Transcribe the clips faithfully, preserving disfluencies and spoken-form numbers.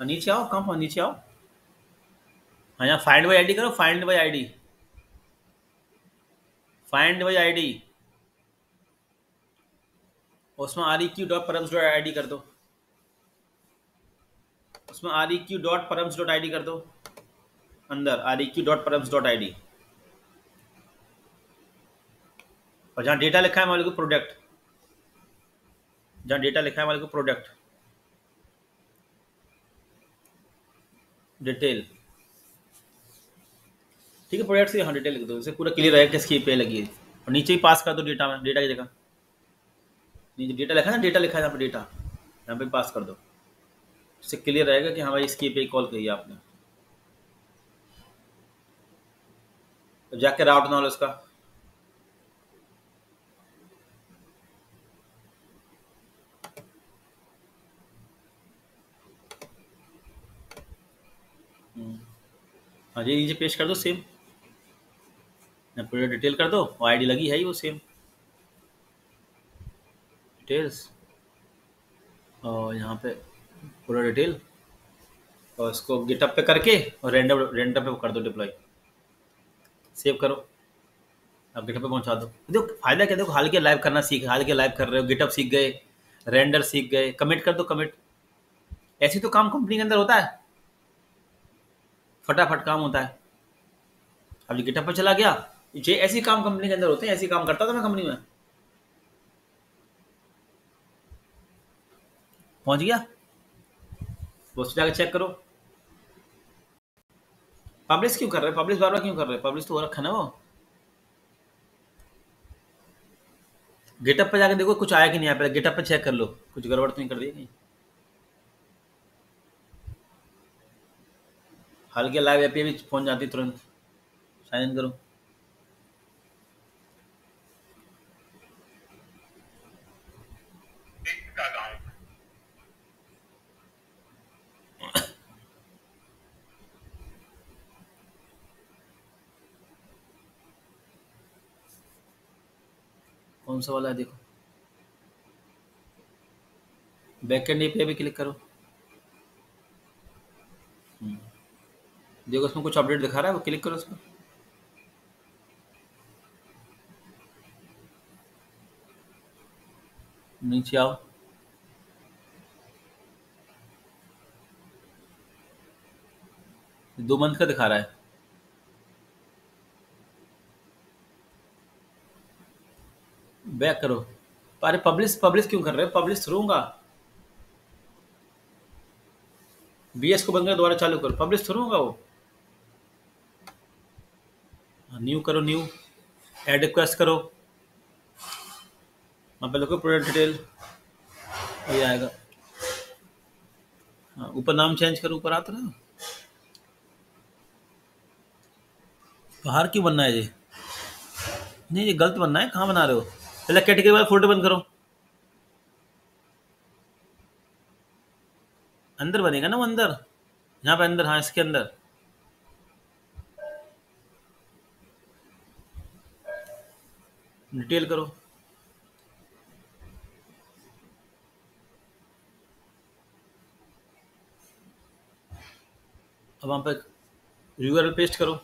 और नीचे आओ, कहाँ पर नीचे आओ। हाँ, यहाँ फाइंड बाई आईडी करो, find by ID, find by ID. उसमें R E Q dot params dot I D कर दो, उसमें R E Q dot params dot I D कर दो, अंदर R E Q dot params dot I D. और जहाँ डेटा लिखा है मान लो प्रोडक्ट, जहाँ डेटा लिखा है मान लो प्रोडक्ट डिटेल, ठीक है, प्रोडक्ट से यहाँ डिटेल लिख दो, इसे पूरा क्लियर रहेगा किसकी पे लगी है। और नीचे ही पास कर दो डेटा में, डेटा की जगह नीचे डेटा लिखा है ना, डेटा लिखा है यहाँ पे डेटा, यहाँ पे पास कर दो, इससे क्लियर रहेगा कि हाँ भाई इसकी पे कॉल करी आपने। तो जाके राउट ना लो उसका, हाँ जी, नीचे पेस्ट कर दो सेम, पूरा डिटेल कर दो, और आईडी लगी है ही वो सेम डिटेल्स, और यहाँ पे पूरा डिटेल, और इसको गिटअप पे करके और रेंडम रेंडम पे कर दो डिप्लॉय, सेव करो, अब गिटअप पे पहुंचा दो। देखो फायदा क्या, देखो हाल के लाइव करना सीख, हाल के लाइव कर रहे हो, गिटअप सीख गए, रेंडर सीख गए, कमिट कर दो कमिट। ऐसे तो काम कंपनी के अंदर होता है, फटाफट काम होता है। अब गिटअप पे चला गया, ये ऐसे काम कंपनी के अंदर होते हैं, ऐसे काम करता था मैं कंपनी में। पहुंच गया, बस जाकर चेक करो। पब्लिश क्यों कर रहे हैं, पब्लिश बार बार क्यों कर रहे हैं, पब्लिश तो हो रखा ना वो। गिटअप पे जाकर देखो कुछ आया कि नहीं आया, पहले गिटअप पे चेक कर लो, कुछ गड़बड़ तो नहीं कर दी नहीं। हाल के लाइव एपी भी पहुंच जाती तुरंत, साइन इन करो। कौन सा वाला है देखो, बैकएंड एपीआई भी क्लिक करो, देखो उसमें कुछ अपडेट दिखा रहा है, वो क्लिक करो उसमें। नीचे आओ, दो मंथ का दिखा रहा है, बैक करो। अरे पब्लिश पब्लिश क्यों कर रहे हो, पब्लिश थ्रू होगा, बीएस को बंद कर दोबारा चालू करो, पब्लिश थ्रू होगा वो। न्यू करो, न्यू ऐड रिक्वेस्ट करो, वहाँ पे देखो प्रोडक्ट डिटेल ये आएगा। हाँ, ऊपर नाम चेंज करो, ऊपर आता ना। बाहर क्यों बनना है ये, नहीं ये गलत बनना है, कहाँ बना रहे हो, पहले कैटेगरी वाला फोल्डर बंद करो, अंदर बनेगा ना वो, अंदर यहाँ पे अंदर, हाँ इसके अंदर डिटेल करो। अब वहाँ पे यूआरएल पेस्ट करो,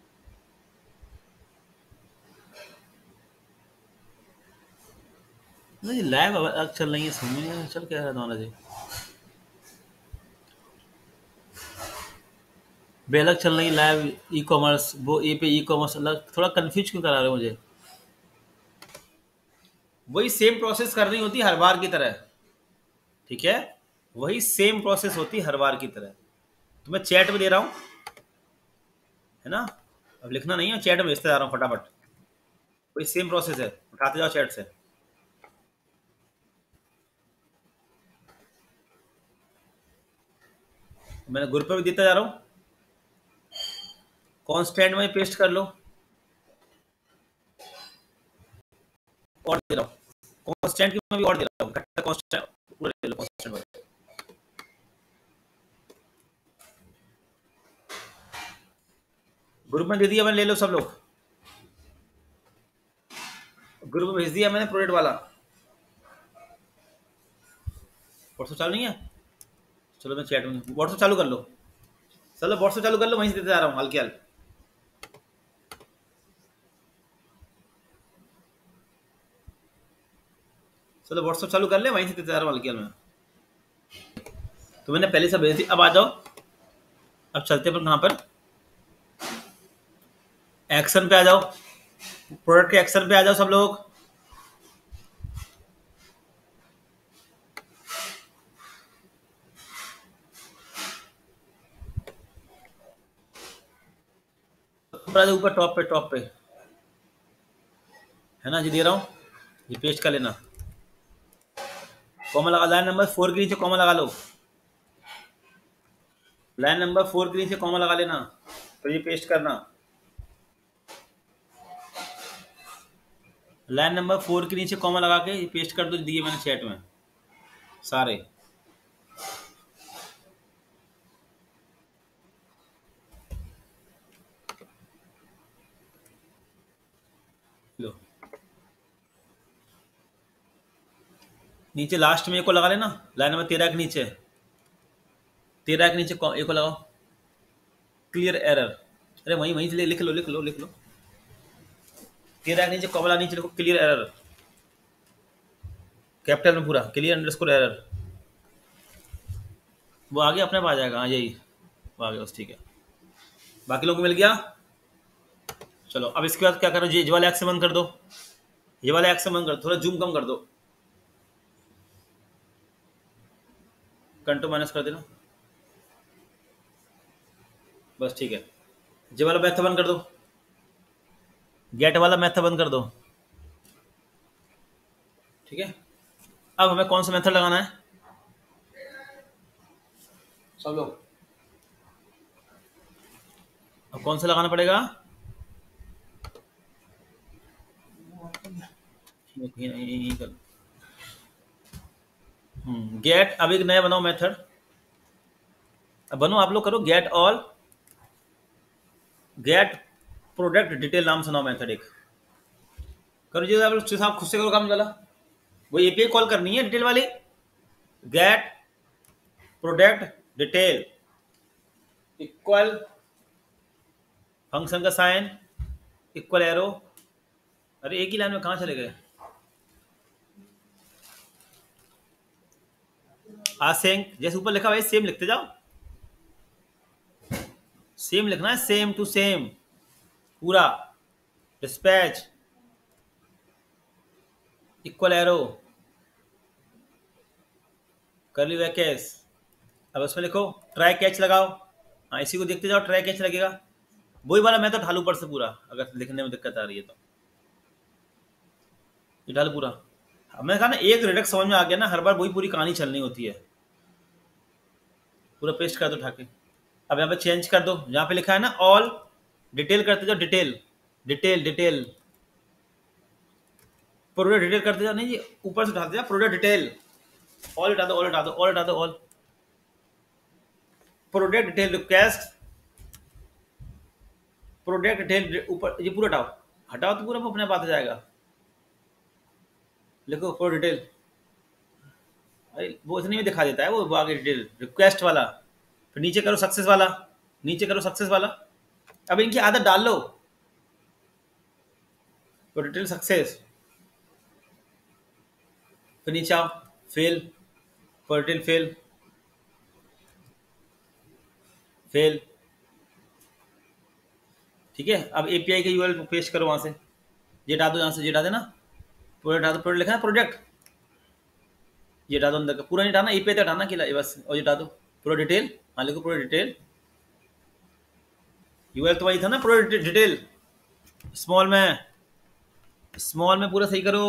नहीं लाइव अलग चल रही है, समझ नहीं आ रहा चल क्या रहा दोनों जी, बे अलग चल रही लाइव ई कॉमर्स, वो ए पे ई कॉमर्स अलग, थोड़ा कंफ्यूज क्यों करा रहे हो मुझे। वही सेम प्रोसेस करनी होती है हर बार की तरह, ठीक है, वही सेम प्रोसेस होती है हर बार की तरह। तो मैं चैट में दे रहा हूँ, है ना, अब लिखना नहीं है, चैट में भेजते जा रहा हूँ फटाफट, वही सेम प्रोसेस है, उठाते जाओ चैट से। मैंने ग्रुप पे भी देता जा रहा हूँ, कॉन्स्टेंट में पेस्ट कर लो, और दे रहा हूँ कॉन्स्टेंट की मैं भी और दे रहा हूँ, कॉन्स्टेंट पूरा दे लो कॉन्स्टेंट में। ग्रुप में दे दिया मैंने, ले लो सब लोग, ग्रुप में भेज दिया मैंने प्रोडक्ट वाला, परसों चालू नहीं है, चलो मैं चैट में व्हाट्सएप चालू कर लो, चलो व्हाट्सएप चालू कर लो, वहीं से देते जा रहा हूँ हाल के हाल। चलो व्हाट्सएप चालू कर ले, वहीं से देते जा रहा हूँ हाल के हाल में। तो मैंने पहले से भेज दी, अब आ जाओ। अब चलते पर कहाँ पर, एक्शन पे आ जाओ, प्रोडक्ट के एक्शन पे आ जाओ सब लोग। ऊपर आ जाओ, ऊपर टॉप पे, टॉप पे है ना जी, दे रहा हूँ, ये पेस्ट कर लेना। कॉमा लगा, लाइन नंबर फोर के नीचे कॉमा लगा लो, लाइन नंबर फोर के नीचे कॉमा लगा लेना, फिर ये पेस्ट करना। लाइन नंबर फोर के नीचे कॉमा लगा के ये पेस्ट कर दो, दिए मैंने चैट में सारे। लो नीचे लास्ट में एक को लगा लेना, लाइन नंबर तेरह के नीचे, तेरह के नीचे को- एक को लगाओ, क्लियर एरर। अरे वहीं वहीं से ले- लिख लो लिख लो लिख लो, तेरह के नीचे कॉमा नीचे लिखो क्लियर एरर, कैपिटल में पूरा क्लियर अंडरस्कोर एरर। वो आगे अपने आप आ जाएगा, हाँ यही वो आ गया बस, ठीक है। बाकी लोगों को मिल गया। चलो अब इसके बाद क्या करो, ये वाले एक्स बंद कर दो, ये वाले एक्स बंद कर दो, थोड़ा जूम कम कर दो, कंट्रोल माइनस कर देना, बस ठीक है। ये वाला मैथ बंद कर दो, गेट वाला मैथ बंद कर दो, ठीक है। अब हमें कौन सा मेथड लगाना है सब लोग, अब कौन सा लगाना पड़ेगा, गेट। अब एक नया बनाओ मेथड, अब बनो आप लोग, करो get all, get product detail नाम सुनाओ मेथड एक, करो जी आप लोग, साहब खुद से करो काम वाला, वो एपीआई कॉल करनी है डिटेल वाली, get product detail equal function का साइन इक्वल एरो। अरे एक ही लाइन में कहाँ चले गए, आसेंक जैसे ऊपर लिखा हुआ है सेम लिखते जाओ, सेम लिखना है, सेम टू सेम पूरा, dispatch equal arrow curly brackets. अब उसमें लिखो ट्राई कैच लगाओ, हाँ इसी को देखते जाओ, ट्राई कैच लगेगा, वही वाला मैं तो ढालू ऊपर से पूरा, अगर लिखने में दिक्कत आ रही है तो ये ढालू पूरा। हमने कहा ना एक रिडक्स समझ में आ गया ना, हर बार वही पूरी कहानी चलनी होती है, पूरा पेस्ट कर दो ठाके। अब यहाँ पे चेंज कर दो, जहाँ पे लिखा है ना ऑल डिटेल करते जाओ, detail detail detail product detail करते जाओ, नहीं ये ऊपर से उठाते जाओ, प्रोडक्ट डिटेल ऑल हटा दो, ऑल हटा दो, ऑल हटा दो, all product detail request, product detail ऊपर, ये पूरा हटाओ, हटाओ तो पूरा अपने आप आ जाएगा, लिखो प्रोडक्ट डिटेल, अरे वो इतने में दिखा देता है, वो वो आगे डिटेल रिक्वेस्ट वाला, फिर नीचे करो सक्सेस वाला, नीचे करो सक्सेस वाला। अब इनकी आदत डाल लो, तो डिटेल सक्सेस, फिर नीचे आओ fail, for detail fail, fail, ठीक है। अब एपीआई के यूआरएल पेस्ट करो वहां से, ये डाल दो, यहाँ से ये डाल देना, प्रोडक्ट डाल दो, प्रोडक्ट लिखा है प्रोडक्ट, ये डाल दो अंदर का, पूरा नहीं डालना, एपीआई तक डालना कि बस, और ये डाल दो पूरा डिटेल, हाँ लिखो पूरा डिटेल, यूआरएल तो वही था ना, पूरा डिटेल स्मॉल में, स्मॉल में पूरा सही करो,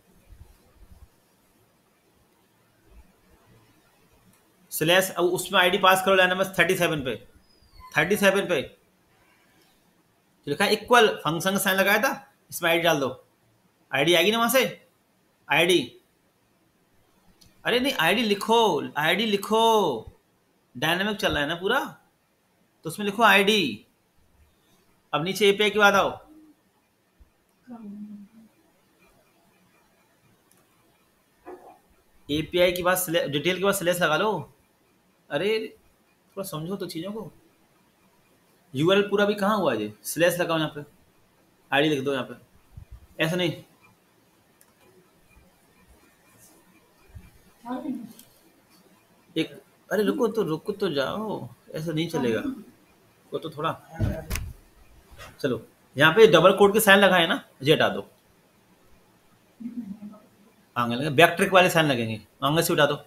स्लैश, अब उसमें आईडी पास करो, लाइन नंबर थर्टी सेवन पे, थर्टी सेवन पे लिखा है इक्वल फंक्शन का साइन लगाया था, इसमें आईडी डाल दो, आईडी आएगी ना वहां से, आईडी, अरे नहीं आईडी लिखो, आईडी लिखो, डायनामिक चल रहा है ना पूरा, तो उसमें लिखो आईडी। अब नीचे एपीआई के बाद आओ, एपीआई के बाद डिटेल के बाद स्लैश लगा लो, अरे थोड़ा समझो तो चीज़ों को। यूआरएल पूरा भी कहाँ हुआ ये, स्लैश लगाओ यहाँ पे, आईडी लिख दो यहाँ पे, ऐसा नहीं। एक, अरे रुको तो रुको तो जाओ, ऐसा नहीं चलेगा, वो तो थोड़ा, चलो यहाँ पे डबल कोड के साइन लगाए ना, ये हटा दो। आगे लगे बैक ट्रिक वाले साइन लगेंगे, आगे से उठा दो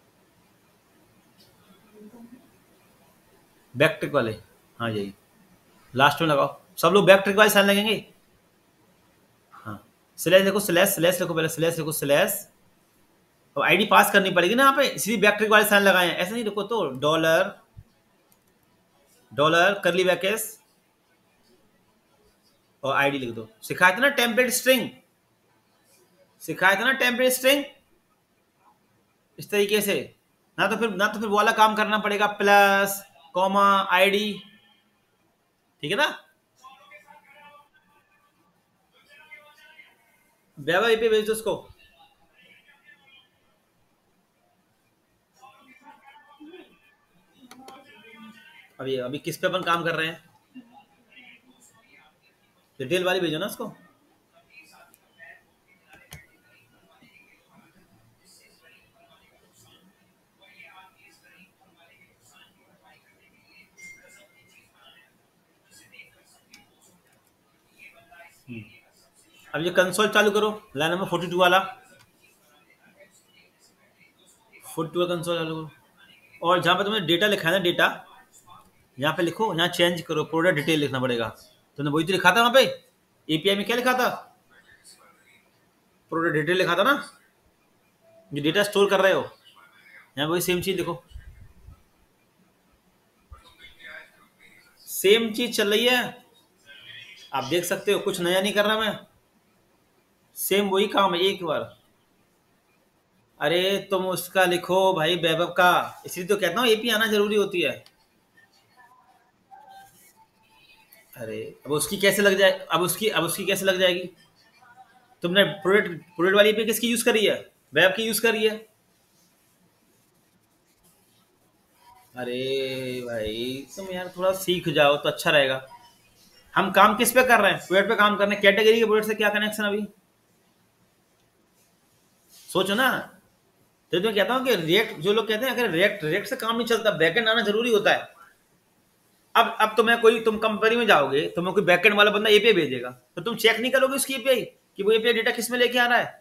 बैक ट्रिक वाले। हाँ यही लास्ट में लगाओ, सब लोग बैक ट्रिक वाले साइन लगेंगे। हाँ स्लैश देखो, स्लैश स्लैश देखो, पहले स्लैश देखो, स्लैश, अब आईडी पास करनी पड़ेगी ना यहाँ पे, इसलिए बैक ट्रिक वाले साइन लगाए हैं, ऐसे नहीं रुको तो डॉलर डॉलर करली बैकेस और आईडी लिख दो। सिखाया था ना टेम्पलेट स्ट्रिंग, सिखाया था ना टेम्पलेट स्ट्रिंग, इस तरीके से। ना तो फिर ना तो फिर वो वाला काम करना पड़ेगा, प्लस कॉमा आईडी, ठीक है ना। वैभव पे भेज दो उसको। अभी अभी किस पे अपन काम कर रहे हैं, डिटेल वाली भेजो ना उसको। अब ये कंसोल चालू करो, लाइन नंबर फोर्टी टू वाला, फोर्टी टू कंसोल चालू करो, और जहाँ पे तुमने डेटा लिखा है ना, डेटा यहाँ पे लिखो, यहाँ चेंज करो, प्रोडक्ट डिटेल लिखना पड़ेगा। तुमने वही तो लिखा था वहाँ पे, एपीआई में क्या लिखा था, प्रोडक्ट डिटेल लिखा था ना, जो डेटा स्टोर कर रहे हो, यहाँ वही सेम चीज लिखो, सेम चीज चल रही है, आप देख सकते हो, कुछ नया नहीं कर रहा मैं, सेम वही काम है एक बार। अरे तुम उसका लिखो भाई, वैभव का, इसलिए तो कहता हूँ एपी आना जरूरी होती है। अरे अब उसकी कैसे लग जाए, अब उसकी अब उसकी कैसे लग जाएगी, तुमने प्रोडक्ट प्रोडक्ट वाली एपी किसकी यूज करी है, वेब की यूज करी है। अरे भाई तुम यार थोड़ा सीख जाओ तो अच्छा रहेगा। हम काम किस पे कर रहे हैं, प्रोडक्ट पे काम करने, कैटेगरी के प्रोडक्ट से क्या कनेक्शन अभी, सोचो ना। तो मैं कहता हूँ कि रिएक्ट, जो लोग कहते हैं अगर रिएक्ट रिएक्ट से काम नहीं चलता, बैकएंड आना जरूरी होता है। अब अब तुम्हें कोई, तुम कंपनी में जाओगे, तुम्हें कोई बैकएंड वाला बंदा एपीआई भेजेगा, तो तुम चेक नहीं करोगे उसकी एपीआई कि वो एपीआई डेटा किस में लेके आ रहा है।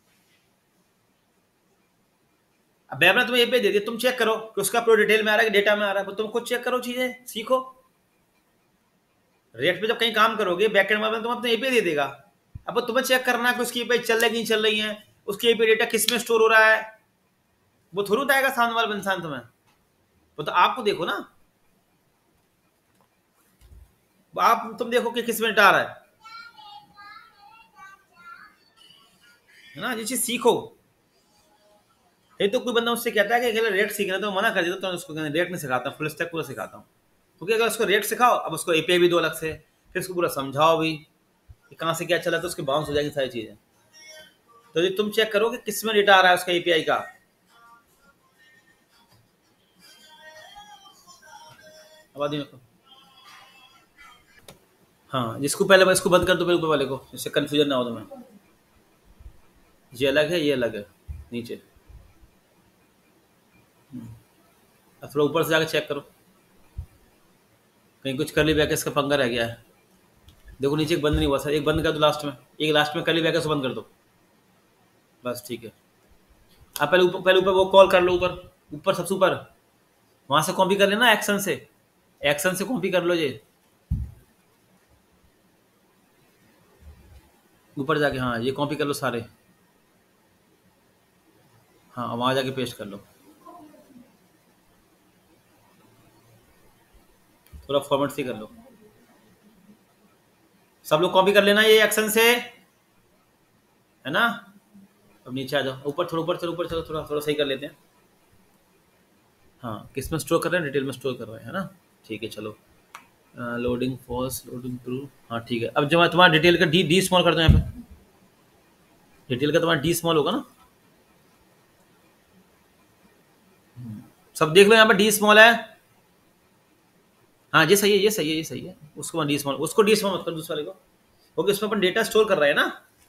अब वेब ने तुम्हें एपीआई दे दिया, तुम चेक करो कि उसका प्रो डिटेल में आ रहा है कि डेटा में आ रहा है, तो तुम खुद चेक करो, चीजें सीखो। रिएक्ट पे जब कहीं काम करोगे, बैकएंड वाला तुम्हें अपना एपीआई दे देगा, अब तुम्हें चेक करना है कि उसकी एपीआई चल रही नहीं चल रही है, उसकी एपीआई डेटा किस में स्टोर हो रहा है, वो थोड़ा बताएगा सामने वाला इंसान तुम्हें, वो तो आपको देखो ना, आप तुम देखो कि किस में डाल रहा है है ना, ये चीज सीखो। ये तो कोई बंदा उससे कहता है कि अगर रेट सीखना तो मना कर देता, तो उसको रेट नहीं सिखाता, फुल स्टैक पूरा सिखाता हूँ, क्योंकि अगर उसको रेट सिखाओ, अब उसको एपीआई भी दो अलग से, फिर उसको पूरा समझाओ भी कि कहाँ से क्या चला, तो उसकी बाउंस हो जाएगी सारी चीजें। तो ये तुम चेक करो कि किस में डेटा आ रहा है उसका एपीआई का। आबादी में हाँ, जिसको पहले इसको बंद कर दो पहले ऊपर वाले को, जिससे कंफ्यूजन ना हो तुम्हें। ये अलग है, ये अलग है, नीचे। अब थोड़ा ऊपर से जाकर चेक करो, कहीं कुछ कर ली बैक, इसका पंगा रह गया है। देखो नीचे एक बंद नहीं हुआ सर, एक बंद कर दो लास्ट में, एक लास्ट में कर ली बैक, उसको बंद कर दो, बस ठीक है। अब पहले ऊपर पहले ऊपर वो कॉल कर लो, ऊपर ऊपर सबसे ऊपर, वहां से कॉपी कर लेना, एक्शन से, एक्शन से कॉपी कर लो ये, ऊपर जाके, हाँ ये कॉपी कर लो सारे, हाँ वहां जाके पेस्ट कर लो, थोड़ा फॉर्मेट से कर लो, सब लोग कॉपी कर लेना ये एक्शन से, है ना। अब नीचे आ जाओ, ऊपर थोड़ा, ऊपर चलो, ऊपर चलो, थोड़ा थोड़ा सही कर लेते हैं। हाँ किस में स्टोर कर रहे हैं, डिटेल में स्टोर कर रहे हैं, है ना, ठीक है चलो। लोडिंग फॉल्स, लोडिंग ट्रू, हाँ ठीक है। अब जब तुम्हारा डिटेल का डी डी स्मॉल कर दो यहाँ पे, डिटेल का तुम्हारा डी स्मॉल होगा ना, सब देख लो, यहाँ पे डी स्मॉल है। हाँ ये सही है, ये सही है, ये सही है। उसको डी स्मॉल, उसको डी स्मॉल मत कर, दूसरे वाले को। ओके, उसमें अपन डेटा स्टोर कर रहे हैं ना।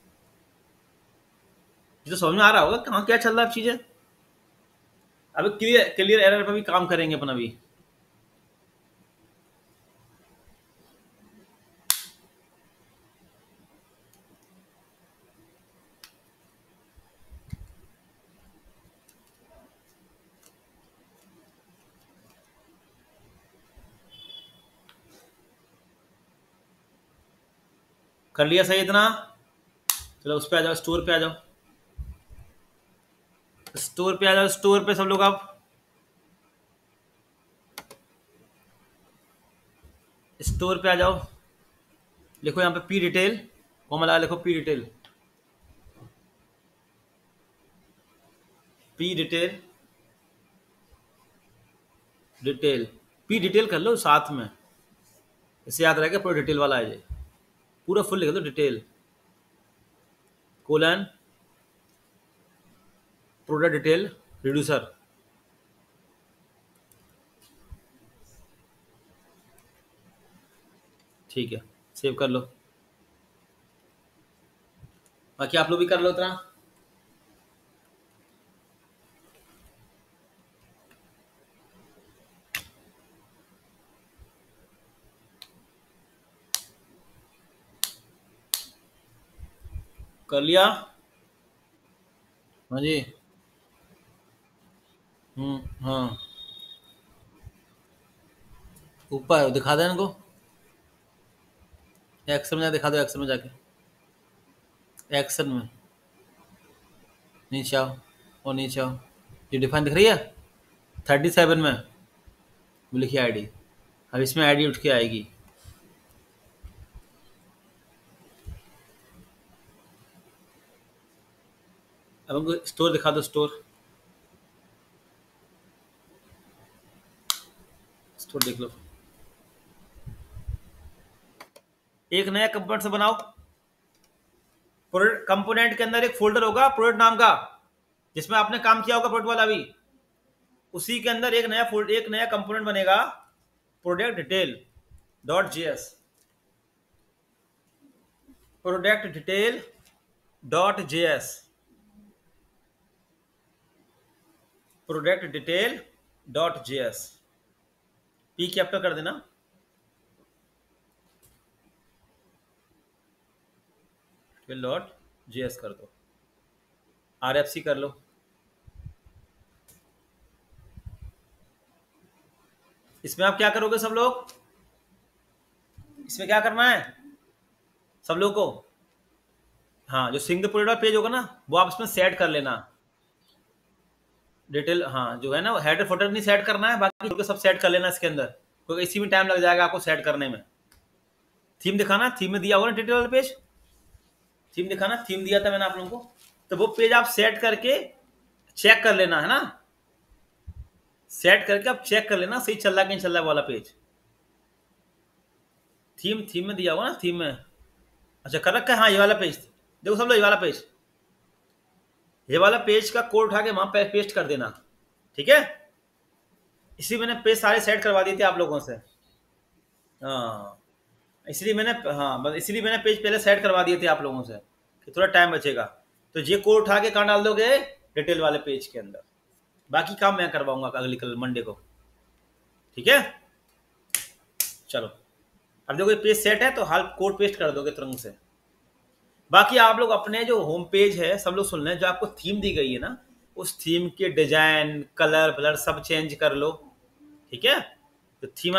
ये तो समझ में आ रहा होगा कहाँ क्या चल रहा है चीजें। अभी क्लियर क्लियर एरर पे भी काम करेंगे अपन अभी। कर लिया सही इतना। चलो उस पे आ जाओ, स्टोर पे आ जाओ, स्टोर पे आ जाओ, स्टोर पे सब लोग आप। स्टोर पे आ जाओ, लिखो यहाँ पे पी डिटेल, कोमला लिखो P detail, P detail, detail, P detail कर लो साथ में, इससे याद रहेगा पूरा डिटेल वाला है। ये पूरा फुल लिख दो, detail colon product detail reducer. ठीक है, सेव कर लो। बाकी आप लोग भी कर लो इतना। कर लिया। हाँ जी। हम्म, हाँ ऊपर है, दिखा दे इनको। एक्शन में दिखा दो, एक्शन में जाके, एक्शन में नीचे आओ, और नीचे आओ, ये डिफाइन दिख रही है थर्टी सेवन में, वो लिखिए आईडी। अब इसमें आईडी उठ के आएगी। अब हमको स्टोर दिखा दो, स्टोर, स्टोर देख लो। एक नया कंपोनेंट से बनाओ। प्रोडक्ट कंपोनेंट के अंदर एक फोल्डर होगा प्रोडक्ट नाम का, जिसमें आपने काम किया होगा प्रोडक्ट वाला भी। उसी के अंदर एक नया फोल्डर, एक नया कंपोनेंट बनेगा, product detail dot JS, product detail dot JS, product detail dot JS, P capital कर देना। डॉट जेएस कर दो, आरएफसी कर लो। इसमें आप क्या करोगे सब लोग, इसमें क्या करना है सब लोग को, हाँ जो सिंगल प्रोडक्ट पेज होगा ना, वो आप इसमें सेट कर लेना डिटेल। हाँ जो है ना, हेडर फोल्डर नहीं सेट करना है, बाकी सब सेट कर लेना इसके अंदर, क्योंकि इसी में टाइम लग जाएगा आपको सेट करने में। थीम दिखाना, थीम में दिया होगा ना डिटेल वाला पेज, थीम दिखाना, थीम दिया था मैंने आप लोगों को, तो वो पेज आप सेट करके चेक कर लेना है ना, सेट करके आप चेक कर लेना सही चल रहा है कि नहीं चल रहा है वाला पेज। थीम, थीम में दिया होगा ना, थीम में, अच्छा कर रखा है। हाँ ये वाला पेज देखो सब लोग, ये वाला पेज, ये वाला पेज का कोड उठा के वहां पे पेस्ट कर देना, ठीक है। इसी मैंने पेज सारे सेट करवा दिए थे आप लोगों से, हाँ इसलिए मैंने, हाँ बस इसलिए मैंने पेज पहले सेट करवा दिए थे आप लोगों से कि थोड़ा टाइम बचेगा। तो ये कोड उठा के कहाँ डाल दोगे, डिटेल वाले पेज के अंदर। बाकी काम मैं करवाऊंगा अगली कल मंडे को, ठीक है। चलो अब देखो ये पेज सेट है, तो हाल कोड पेस्ट कर दोगे तुरंत से। बाकी आप लोग अपने जो होम पेज है सब लोग सुन लें, जो आपको थीम दी गई है ना, उस थीम के डिजाइन, कलर, ब्लर सब चेंज कर लो, ठीक है। तो थीम